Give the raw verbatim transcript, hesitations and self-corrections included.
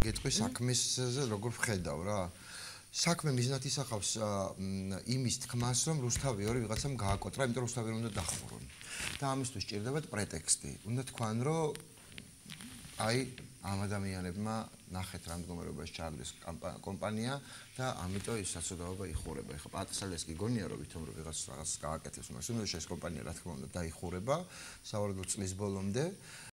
გეტყვი საქმესზე როგორ ვხედავ რა. საქმე მიზნად ისახავს იმის თქმას, რომ რუსთავი ორი ვიღაცამ გააკოტრა, იმიტომ რომ რუსთავი უნდა დახურონ. და ამისთვის ჭირდებათ პრეტექსტი. უნდა თქვან, რომ აი ამ ადამიანებმა ნახეთ რა მდგომარეობაში ჩააგდეს კომპანია და ამიტომ ის საცოდაობა იხურება. ეხლა პატსალეს გიგონია რომ ვითომ რომ ვიღაც რაღაც გააკეთებს, მაგრამ ეს კომპანია რა თქმა უნდა დაიხურება, სავარაუდოდ წლის ბოლომდე.